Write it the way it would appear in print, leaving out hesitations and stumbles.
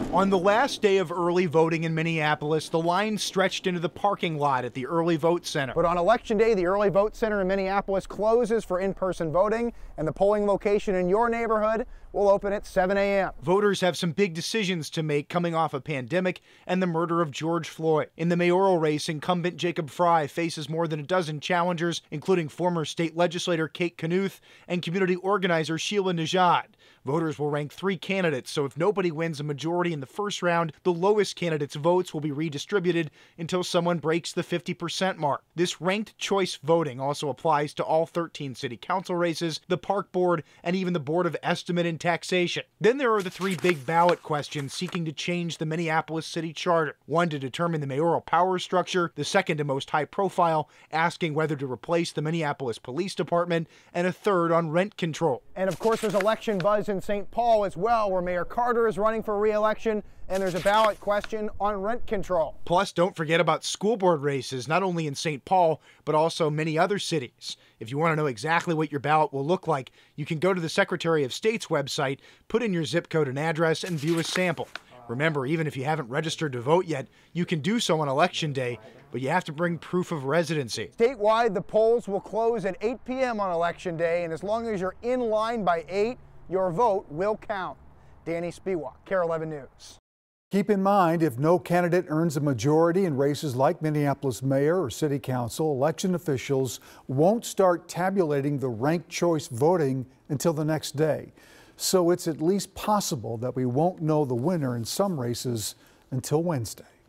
On the last day of early voting in Minneapolis, the line stretched into the parking lot at the Early Vote Center. But on Election Day, the Early Vote Center in Minneapolis closes for in-person voting, and the polling location in your neighborhood will open at 7 a.m. Voters have some big decisions to make coming off a pandemic and the murder of George Floyd. In the mayoral race, incumbent Jacob Frey faces more than a dozen challengers, including former state legislator Kate Knuth and community organizer Sheila Nejad. Voters will rank 3 candidates, so if nobody wins a majority in the first round, the lowest candidate's votes will be redistributed until someone breaks the 50% mark. This ranked choice voting also applies to all 13 city council races, the park board, and even the Board of Estimate and Taxation. Then there are the 3 big ballot questions seeking to change the Minneapolis city charter. One to determine the mayoral power structure, the second and most high profile, asking whether to replace the Minneapolis Police Department, and a third on rent control. And of course, there's election buzz in St. Paul as well, where Mayor Carter is running for re-election, and there's a ballot question on rent control. Plus, don't forget about school board races, not only in St. Paul, but also many other cities. If you want to know exactly what your ballot will look like, you can go to the Secretary of State's website, put in your zip code and address, and view a sample. Remember, even if you haven't registered to vote yet, you can do so on Election Day, but you have to bring proof of residency. Statewide, the polls will close at 8 p.m. on Election Day, and as long as you're in line by 8, your vote will count. Danny Spiewak, KARE 11 News. Keep in mind, if no candidate earns a majority in races like Minneapolis mayor or city council, election officials won't start tabulating the ranked choice voting until the next day. So it's at least possible that we won't know the winner in some races until Wednesday.